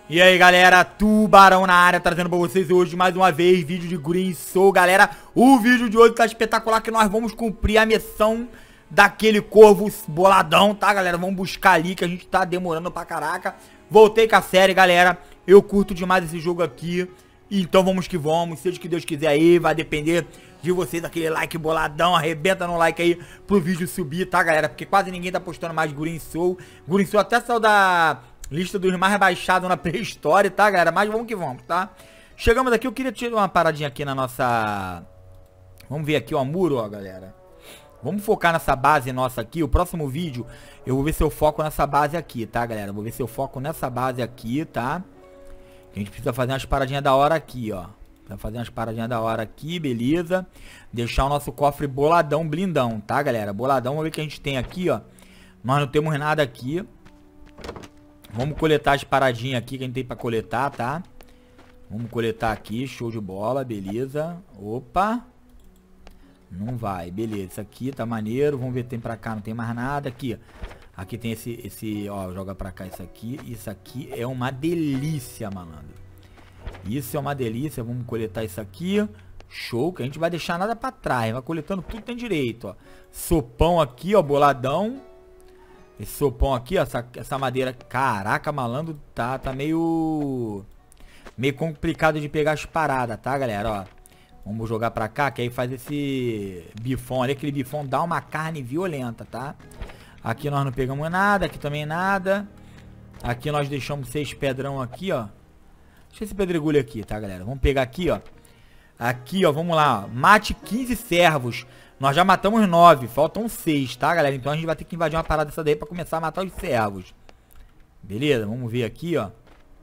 E aí galera, Tubarão na área, trazendo pra vocês hoje mais uma vez vídeo de Green Soul, galera. O vídeo de hoje tá espetacular, que nós vamos cumprir a missão daquele corvo boladão, tá galera? Vamos buscar ali, que a gente tá demorando pra caraca. Voltei com a série, galera, eu curto demais esse jogo aqui. Então vamos que vamos, seja o que Deus quiser aí, vai depender de vocês, aquele like boladão, arrebenta no like aí pro vídeo subir, tá galera? Porque quase ninguém tá postando mais Green Soul. Green Soul até saiu da lista dos mais rebaixados na pré-história, tá galera? Mas vamos que vamos, tá? Chegamos aqui, eu queria tirar uma paradinha aqui na nossa... Vamos ver aqui, ó, muro, ó, galera. Vamos focar nessa base nossa aqui. O próximo vídeo eu vou ver se eu foco nessa base aqui, tá galera? Vou ver se eu foco nessa base aqui, tá? A gente precisa fazer umas paradinhas da hora aqui, ó. Precisa fazer umas paradinhas da hora aqui, beleza. Deixar o nosso cofre boladão, blindão, tá galera? Boladão, vamos ver o que a gente tem aqui, ó. Nós não temos nada aqui. Vamos coletar as paradinhas aqui que a gente tem pra coletar, tá? Vamos coletar aqui, show de bola, beleza. Opa. Não vai, beleza. Isso aqui tá maneiro. Vamos ver se tem pra cá, não tem mais nada. Aqui, aqui tem esse, ó, joga pra cá isso aqui. Isso aqui é uma delícia, malandro. Isso é uma delícia. Vamos coletar isso aqui. Show, que a gente vai deixar nada pra trás. Vai coletando tudo que tem direito, ó. Sopão aqui, ó, boladão. Esse sopão aqui, ó, essa madeira, caraca, malandro, tá meio complicado de pegar as paradas, tá, galera, ó. Vamos jogar pra cá, que aí faz esse bifão ali, aquele bifão dá uma carne violenta, tá? Aqui nós não pegamos nada, aqui também nada. Aqui nós deixamos 6 pedrão aqui, ó. Deixa esse pedregulho aqui, tá, galera? Vamos pegar aqui, ó. Aqui, ó, vamos lá, ó. Mate 15 servos. Nós já matamos 9, faltam 6, tá, galera? Então a gente vai ter que invadir uma parada dessa daí pra começar a matar os servos. Beleza? Vamos ver aqui, ó.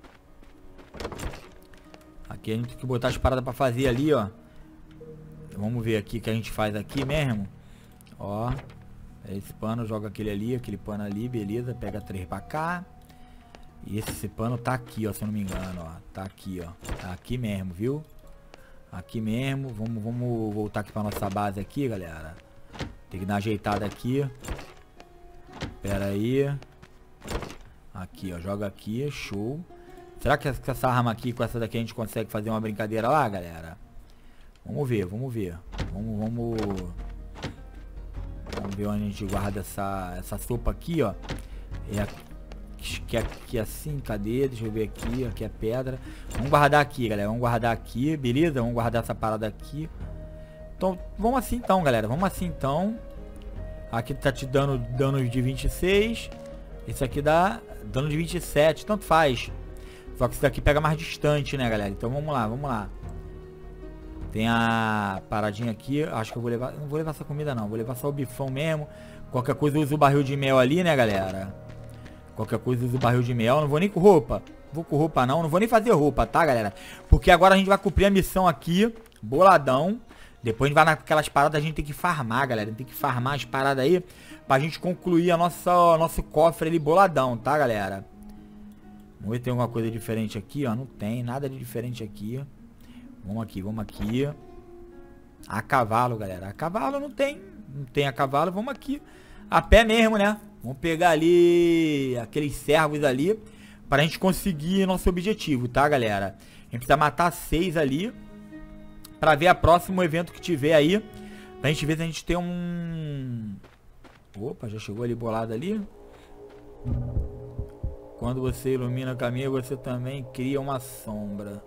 Aqui a gente tem que botar as paradas pra fazer ali, ó. Vamos ver aqui o que a gente faz aqui mesmo. Ó. Esse pano, joga aquele pano ali, beleza. Pega 3 pra cá. E esse pano tá aqui, ó, se eu não me engano, ó. Tá aqui, ó. Tá aqui mesmo, viu? Aqui mesmo, vamos voltar aqui pra nossa base aqui, galera. Tem que dar uma ajeitada aqui. Pera aí. Aqui, ó, joga aqui, show. Será que essa arma aqui, com essa daqui, a gente consegue fazer uma brincadeira lá, galera? Vamos ver, vamos ver. Vamos ver onde a gente guarda essa sopa aqui, ó. Aqui assim, cadê? Deixa eu ver aqui, aqui é pedra. Vamos guardar aqui, galera, vamos guardar aqui, beleza? Vamos guardar essa parada aqui. Então, vamos assim então, galera, vamos assim então. Aqui tá te dando dano de 26. Esse aqui dá dano de 27, tanto faz. Só que esse daqui pega mais distante, né, galera? Então vamos lá, vamos lá. Tem a paradinha aqui, acho que eu vou levar... Não vou levar essa comida não, vou levar só o bifão mesmo. Qualquer coisa eu uso o barril de mel ali, né, galera? Qualquer coisa eu uso o barril de mel. Não vou nem com roupa. Vou com roupa não vou nem fazer roupa, tá, galera? Porque agora a gente vai cumprir a missão aqui, boladão. Depois a gente vai naquelas paradas, a gente tem que farmar, galera. Tem que farmar as paradas aí pra gente concluir a nosso cofre ali boladão, tá, galera? Vamos ver se tem alguma coisa diferente aqui, ó. Não tem nada de diferente aqui. Vamos aqui, vamos aqui. A cavalo, galera. A cavalo não tem. Não tem a cavalo. Vamos aqui. A pé mesmo, né? Vamos pegar ali aqueles servos ali pra gente conseguir nosso objetivo, tá, galera? A gente precisa matar 6 ali pra ver a próximo evento que tiver aí. Pra gente ver se a gente tem um... Opa, já chegou ali bolado ali. Quando você ilumina o caminho, você também cria uma sombra.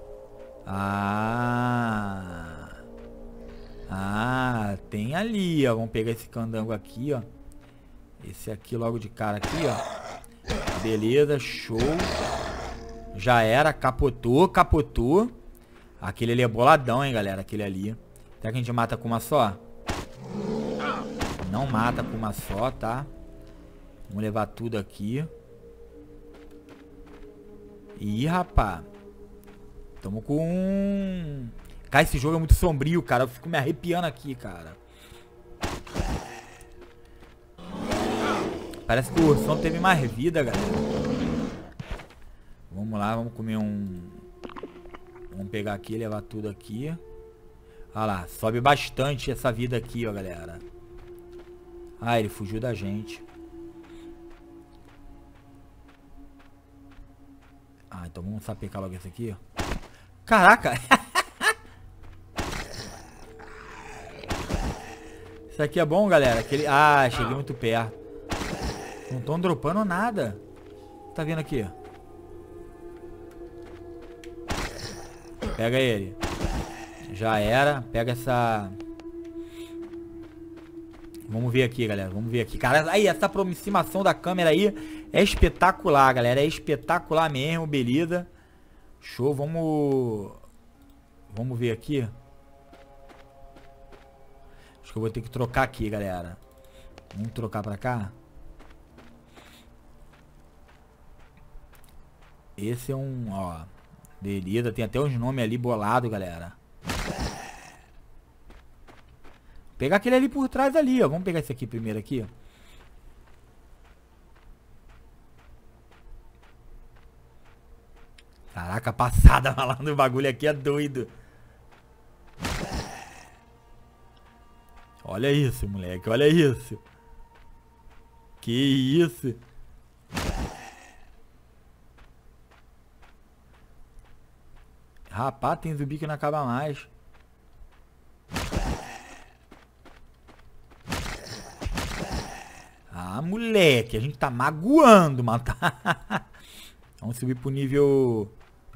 Tem ali, ó. Vamos pegar esse candango aqui, ó. Esse aqui logo de cara aqui, ó. Beleza, show. Já era, capotou. Aquele ali é boladão, hein, galera. Aquele ali. Será que a gente mata com uma só? Não mata com uma só, tá? Vamos levar tudo aqui. Ih, rapá. Tamo com... Cara, esse jogo é muito sombrio, cara. Eu fico me arrepiando aqui, cara. Parece que o ursão teve mais vida, galera. Vamos lá, vamos comer um... Vamos pegar aqui e levar tudo aqui. Olha lá, sobe bastante essa vida aqui, ó, galera. Ah, ele fugiu da gente. Ah, então vamos sapecar logo esse aqui. Caraca! Isso aqui é bom, galera. Aquele... Ah, cheguei muito perto. Não estão dropando nada. Tá vendo aqui? Pega ele. Já era. Pega essa... Vamos ver aqui, galera. Vamos ver aqui. Cara, aí, essa aproximação da câmera aí é espetacular, galera. É espetacular mesmo, beleza. Show, vamos... Vamos ver aqui. Acho que eu vou ter que trocar aqui, galera. Vamos trocar pra cá. Esse é um, ó... Beleza, tem até os nomes ali bolados, galera. Pegar aquele ali por trás ali, ó. Vamos pegar esse aqui primeiro aqui, ó. Caraca, passada malandro, o bagulho aqui é doido. Olha isso, moleque, olha isso. Que isso. Rapaz, tem zumbi que não acaba mais. Ah, moleque, a gente tá magoando, mano. Vamos subir pro nível...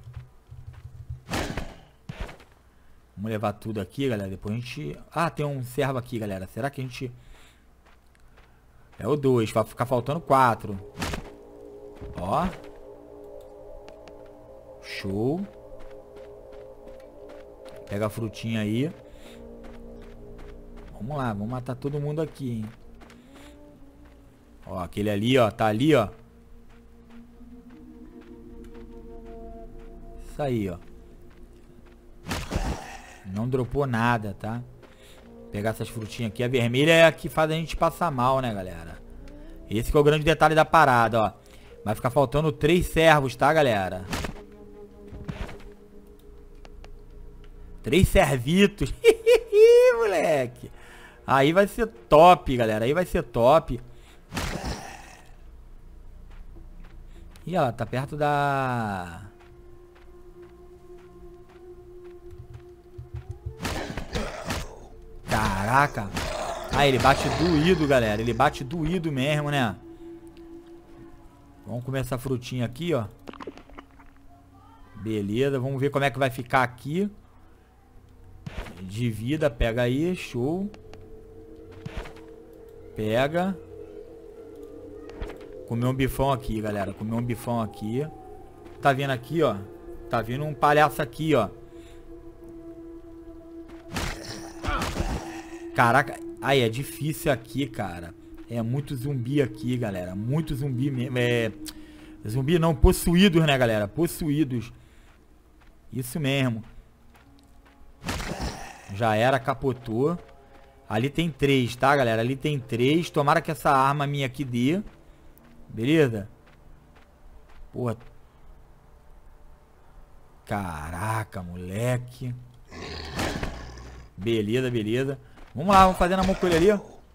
Vamos levar tudo aqui, galera. Depois a gente... Ah, tem um servo aqui, galera. Será que a gente... É o 2. Vai ficar faltando 4. Ó. Show. Pega a frutinha aí. Vamos lá. Vamos matar todo mundo aqui, hein. Ó, aquele ali, ó. Tá ali, ó. Isso aí, ó. Não dropou nada, tá? Vou pegar essas frutinhas aqui. A vermelha é a que faz a gente passar mal, né, galera? Esse que é o grande detalhe da parada, ó. Vai ficar faltando 3 servos, tá, galera? 3 servitos. Moleque. Aí vai ser top, galera. Aí vai ser top. Ih, ó, tá perto da... Caraca. Ah, ele bate doído, galera. Ele bate doído mesmo, né? Vamos comer essa frutinha aqui, ó. Beleza. Vamos ver como é que vai ficar aqui. De vida. Pega aí. Show. Pega. Comer um bifão aqui, galera. Comer um bifão aqui. Tá vendo aqui, ó? Tá vindo um palhaço aqui, ó. Caraca, aí é difícil aqui, cara. É muito zumbi aqui, galera. Muito zumbi mesmo. É... Zumbi não, possuídos, né, galera? Possuídos. Isso mesmo. Já era, capotou. Ali tem 3, tá, galera? Ali tem 3. Tomara que essa arma minha aqui dê. Beleza? Porra. Caraca, moleque. Beleza, beleza. Vamos lá, vamos fazer na mão com ele ali, ó.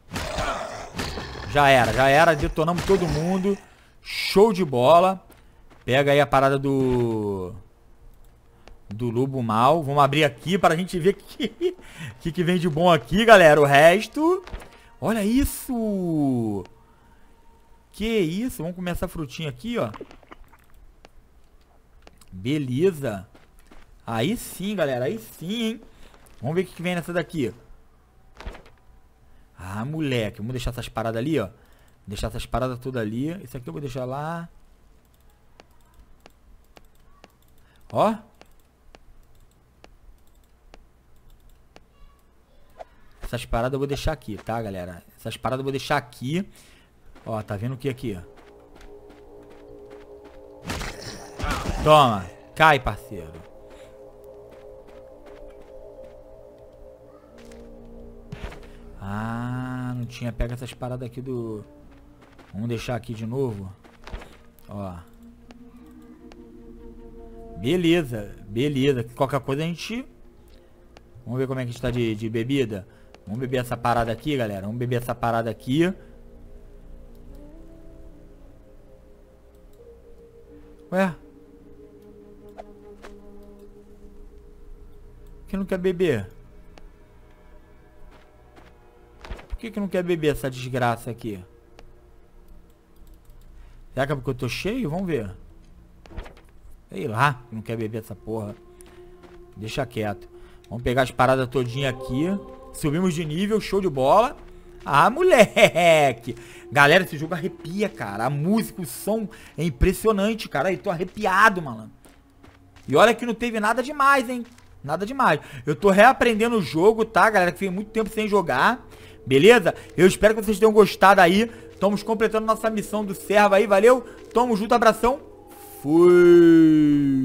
Já era. Detonamos todo mundo. Show de bola. Pega aí a parada do lobo mal. Vamos abrir aqui para a gente ver o que vem de bom aqui, galera. O resto... Olha isso! Que isso? Vamos comer essa frutinha aqui, ó. Beleza. Aí sim, galera. Aí sim, hein. Vamos ver o que vem nessa daqui. Ah, moleque. Vamos deixar essas paradas ali, ó. Deixar essas paradas todas ali. Isso aqui eu vou deixar lá. Ó. Essas paradas eu vou deixar aqui, tá, galera? Essas paradas eu vou deixar aqui. Ó, tá vendo o que aqui, ó? Toma. Cai, parceiro. Ah, não tinha. Pega essas paradas aqui do... Vamos deixar aqui de novo. Ó. Beleza. Beleza. Qualquer coisa a gente... Vamos ver como é que a gente tá de bebida. Vamos beber essa parada aqui, galera. Vamos beber essa parada aqui. Ué? Por que não quer beber? Por que não quer beber essa desgraça aqui? Será que é porque eu tô cheio? Vamos ver. Sei lá, não quer beber essa porra. Deixa quieto. Vamos pegar as paradas todinhas aqui. Subimos de nível, show de bola. Ah, moleque. Galera, esse jogo arrepia, cara. A música, o som é impressionante, cara. Aí, tô arrepiado, mano. E olha que não teve nada demais, hein. Nada demais. Eu tô reaprendendo o jogo, tá, galera? Que fez muito tempo sem jogar. Beleza? Eu espero que vocês tenham gostado aí. Estamos completando nossa missão do servo aí, valeu? Tamo junto, abração. Fui.